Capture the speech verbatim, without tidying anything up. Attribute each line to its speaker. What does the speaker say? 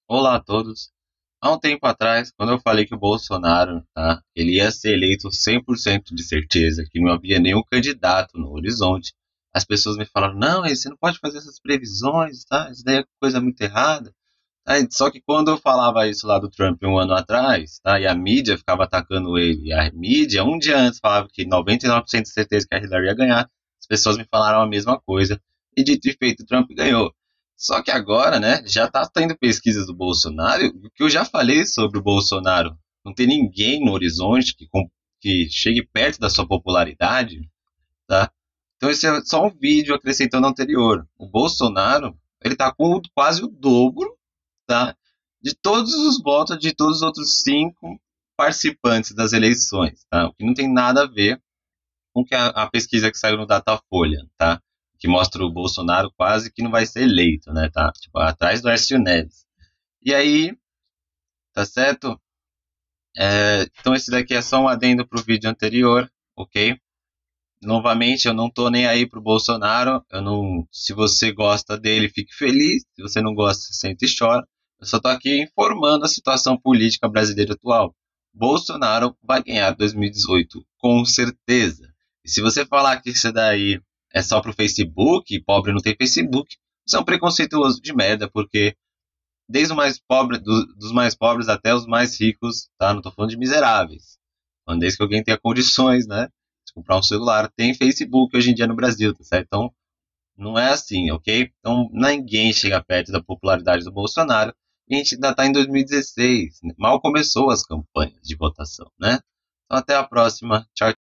Speaker 1: Olá a todos. Há um tempo atrás, quando eu falei que o Bolsonaro, tá, ele ia ser eleito cem por cento de certeza, que não havia nenhum candidato no horizonte, as pessoas me falaram: não, você não pode fazer essas previsões, tá? Isso daí é coisa muito errada. Tá? Só que quando eu falava isso lá do Trump um ano atrás, tá, e a mídia ficava atacando ele, e a mídia um dia antes falava que noventa e nove por cento de certeza que a Hillary ia ganhar, as pessoas me falaram a mesma coisa, e dito e feito, o Trump ganhou. Só que agora, né, já tá tendo pesquisas do Bolsonaro, e o que eu já falei sobre o Bolsonaro, não tem ninguém no horizonte que, com- que chegue perto da sua popularidade, tá? Então esse é só um vídeo acrescentando ao anterior. O Bolsonaro, ele tá com quase o dobro, tá, de todos os votos de todos os outros cinco participantes das eleições, tá? O que não tem nada a ver com que a, a pesquisa que saiu no Datafolha, tá? Que mostra o Bolsonaro quase que não vai ser eleito, né, tá? Tipo, atrás do Aécio Neves. E aí, tá certo? É, então esse daqui é só um adendo pro vídeo anterior, ok? Novamente, eu não tô nem aí pro Bolsonaro. Eu não, se você gosta dele, fique feliz. Se você não gosta, sente e chora. Eu só tô aqui informando a situação política brasileira atual. Bolsonaro vai ganhar dois mil e dezoito, com certeza. E se você falar que isso daí é só pro Facebook, pobre não tem Facebook, você é um preconceituoso de merda, porque desde o mais pobre, do- dos mais pobres até os mais ricos, tá? Não tô falando de miseráveis. Falando desde que alguém tenha condições, né? De comprar um celular. Tem Facebook hoje em dia no Brasil, tá certo? Então, não é assim, ok? Então, ninguém chega perto da popularidade do Bolsonaro. E a gente ainda tá em dois mil e dezesseis. Mal começou as campanhas de votação, né? Então, até a próxima. Tchau,